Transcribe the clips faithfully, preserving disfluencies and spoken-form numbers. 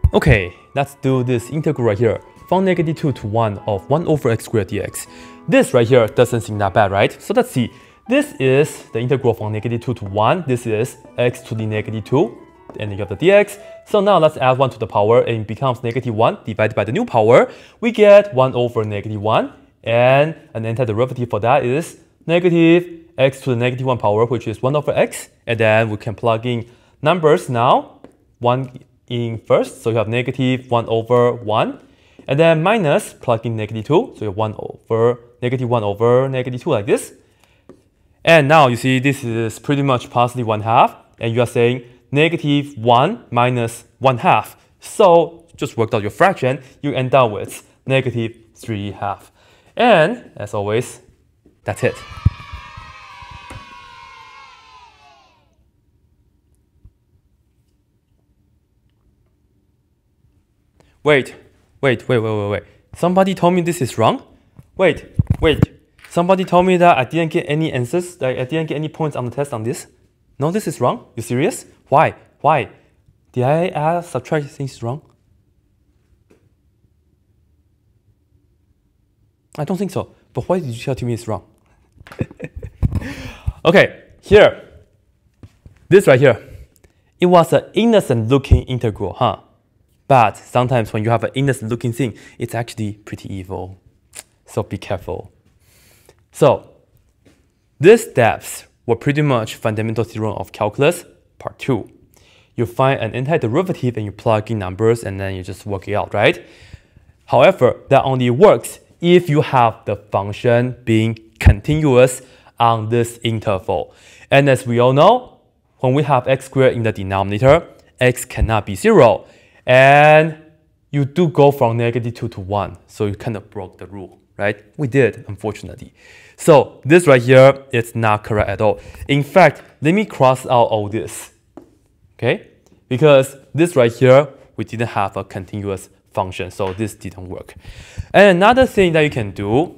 Okay, let's do this integral right here, from negative two to one of one over x squared dx. This right here doesn't seem that bad, right? So let's see. This is the integral from negative two to one. This is x to the negative two, and you have the dx. So now let's add one to the power, and it becomes negative one divided by the new power. We get one over negative one, and an antiderivative for that is negative x to the negative one power, which is one over x. And then we can plug in numbers now. one in first, so you have negative one over one, and then minus, plug in negative two, so you have one over negative one over negative two like this. And now you see this is pretty much positive one half, and you are saying negative one minus one half. So just work out your fraction, you end up with negative three half. And as always, that's it. Wait, wait, wait, wait, wait, wait. Somebody told me this is wrong? Wait, wait. Somebody told me that I didn't get any answers, like I didn't get any points on the test on this? No, this is wrong? You serious? Why? Why? Did I add, subtract things wrong? I don't think so. But why did you tell me it's wrong? Okay, here. This right here. It was an innocent looking integral, huh? But sometimes when you have an innocent looking thing, it's actually pretty evil. So be careful. So these steps were pretty much fundamental theorem of calculus, part two. You find an antiderivative and you plug in numbers and then you just work it out, right? However, that only works if you have the function being continuous on this interval. And as we all know, when we have x squared in the denominator, x cannot be zero. And you do go from negative two to one, so you kind of broke the rule, right? We did, unfortunately. So this right here is not correct at all. In fact, let me cross out all this, okay? Because this right here, we didn't have a continuous function, so this didn't work. And another thing that you can do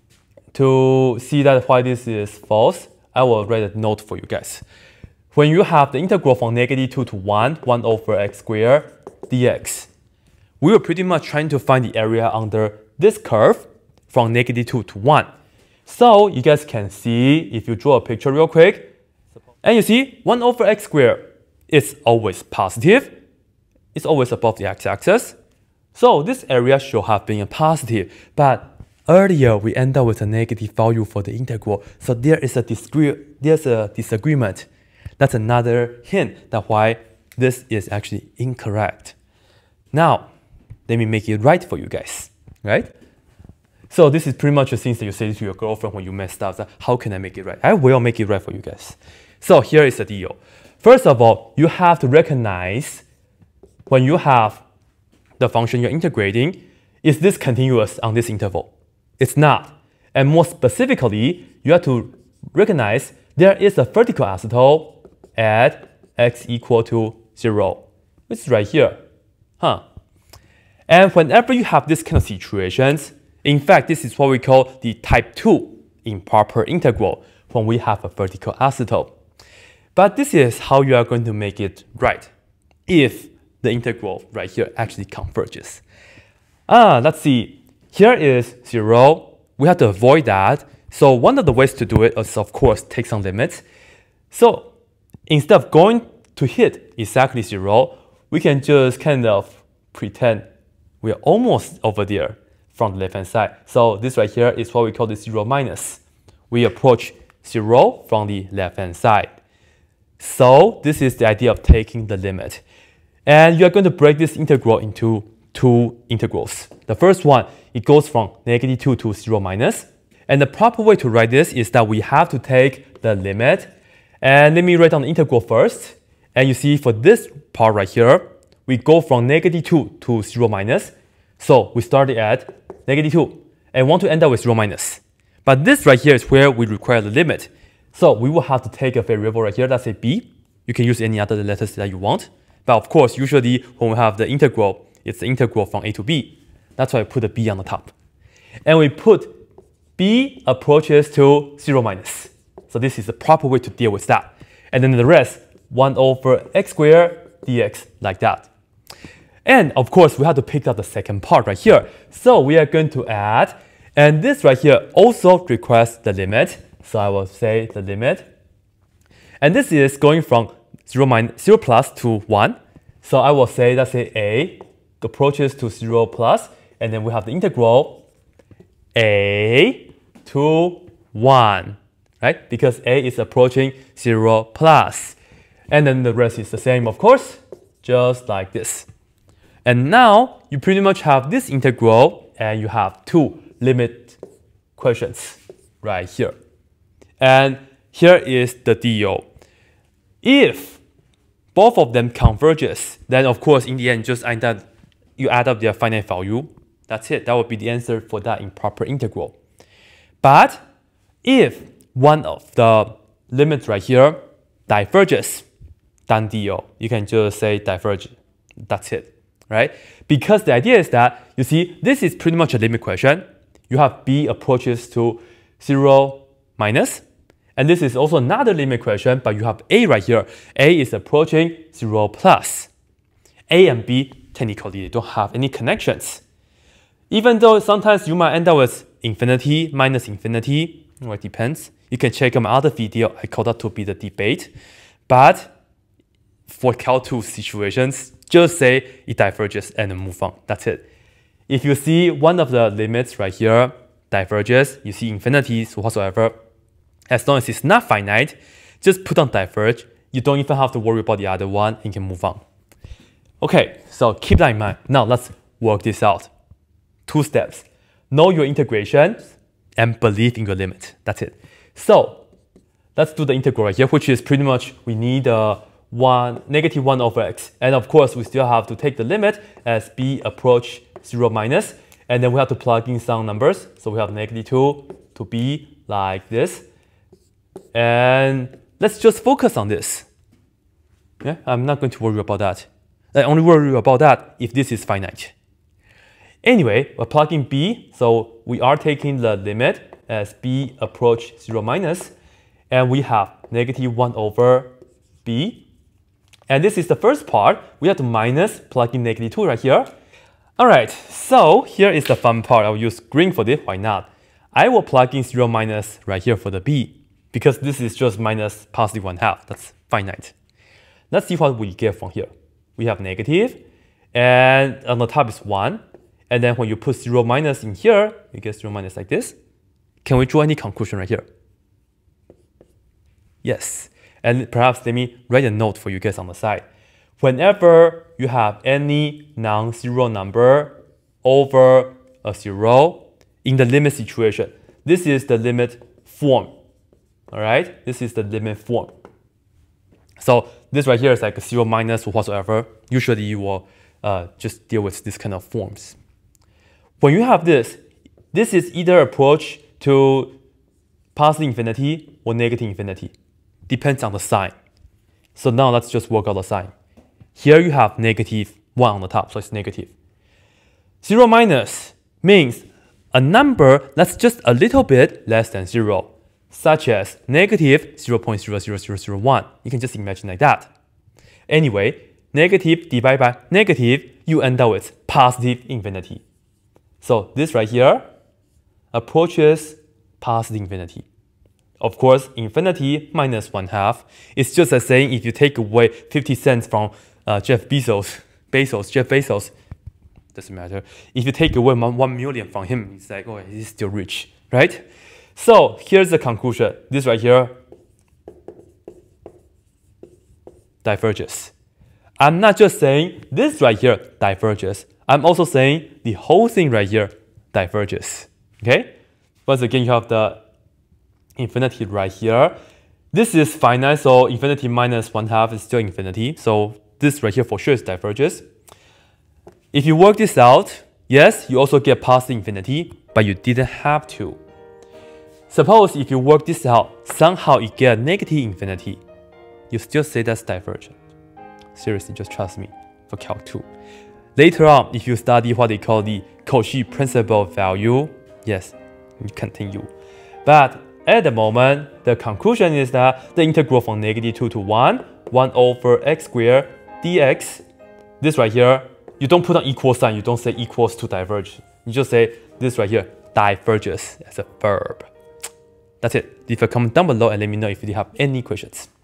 to see that why this is false, I will write a note for you guys. When you have the integral from negative two to one, one over x squared dx, we were pretty much trying to find the area under this curve from negative two to one. So you guys can see, if you draw a picture real quick, and you see one over x squared is always positive. It's always above the x-axis. So this area should have been a positive, but earlier we end up with a negative value for the integral. So there is a, there's a disagreement. That's another hint that why this is actually incorrect. Now, let me make it right for you guys, right? So this is pretty much the things that you say to your girlfriend when you messed up. So how can I make it right? I will make it right for you guys. So here is the deal. First of all, you have to recognize when you have the function you're integrating, is this continuous on this interval? It's not. And more specifically, you have to recognize there is a vertical asymptote at x equal to zero. It's right here. Huh? And whenever you have this kind of situations, in fact, this is what we call the type two improper integral when we have a vertical asymptote. But this is how you are going to make it right if the integral right here actually converges. Ah, let's see. Here is zero. We have to avoid that. So one of the ways to do it is, of course, take some limits. So instead of going to hit exactly zero, we can just kind of pretend we are almost over there from the left-hand side. So this right here is what we call the zero minus. We approach zero from the left-hand side. So this is the idea of taking the limit. And you are going to break this integral into two integrals. The first one, it goes from negative two to zero minus. And the proper way to write this is that we have to take the limit. And let me write down the integral first. And you see for this part right here, we go from negative two to zero minus. So we started at negative two and want to end up with zero minus. But this right here is where we require the limit. So we will have to take a variable right here, let's say b. You can use any other letters that you want. But of course, usually when we have the integral, it's the integral from a to b. That's why I put a b on the top. And we put b approaches to zero minus. So this is the proper way to deal with that. And then the rest, one over x squared dx, like that. And of course, we have to pick up the second part right here. So we are going to add, and this right here also requires the limit. So I will say the limit. And this is going from zero, minus, zero plus to one. So I will say, let's say a approaches to zero plus, and then we have the integral a to one, right? Because a is approaching zero plus. And then the rest is the same, of course, just like this. And now you pretty much have this integral, and you have two limit questions right here. And here is the deal. If both of them converges, then of course in the end just end up, you add up their finite value. That's it. That would be the answer for that improper integral. But if one of the limits right here diverges, done deal. You can just say diverge. That's it, right? Because the idea is that, you see, this is pretty much a limit question. You have b approaches to zero minus. And this is also another limit question, but you have a right here. A is approaching zero plus. A and b, technically, they don't have any connections. Even though sometimes you might end up with infinity minus infinity, well, it depends. You can check my other video, I call that to be the debate. But for Cal two situations, just say it diverges and move on. That's it. If you see one of the limits right here diverges, you see infinities whatsoever, as long as it's not finite, just put on diverge. You don't even have to worry about the other one, and you can move on. Okay, so keep that in mind. Now let's work this out. Two steps. Know your integration and believe in your limit. That's it. So let's do the integral right here, which is pretty much we need uh, one negative one over x. And of course, we still have to take the limit as b approach zero minus. And then we have to plug in some numbers. So we have negative two to b like this. And let's just focus on this. Yeah, I'm not going to worry about that. I only worry about that if this is finite. Anyway, we're plugging b, so we are taking the limit as b approach zero minus, and we have negative one over b. And this is the first part. We have to minus, plug in negative two right here. All right, so here is the fun part. I'll use green for this. Why not? I will plug in zero minus right here for the b, because this is just minus positive one half. That's finite. Let's see what we get from here. We have negative, and on the top is one. And then when you put zero minus in here, you get zero minus like this. Can we draw any conclusion right here? Yes. And perhaps let me write a note for you guys on the side. Whenever you have any non-zero number over a zero in the limit situation, this is the limit form. All right? This is the limit form. So this right here is like a zero minus or whatsoever. Usually you will uh, just deal with this kind of forms. When you have this, this is either approach to positive infinity or negative infinity. Depends on the sign. So now let's just work out the sign. Here you have negative one on the top, so it's negative. Zero minus means a number that's just a little bit less than zero, such as negative zero point zero zero zero zero one. You can just imagine like that. Anyway, negative divided by negative, you end up with positive infinity. So this right here approaches positive infinity. Of course, infinity minus one half is just as saying if you take away fifty cents from uh, Jeff Bezos, Bezos, Jeff Bezos, doesn't matter. If you take away one million from him, it's like, oh, he's still rich, right? So here's the conclusion. This right here diverges. I'm not just saying this right here diverges. I'm also saying the whole thing right here diverges. Okay? Once again, you have the infinity right here. This is finite, so infinity minus one half is still infinity. So this right here for sure is diverges. If you work this out, yes, you also get positive infinity, but you didn't have to. Suppose if you work this out, somehow you get negative infinity, you still say that's divergent. Seriously, just trust me for Calc two. Later on, if you study what they call the Cauchy principal value, yes, you continue. But at the moment, the conclusion is that the integral from negative two to one, one over x squared dx, this right here, you don't put an equal sign, you don't say equals to diverge. You just say this right here, diverges as a verb. That's it. Leave a comment down below and let me know if you have any questions.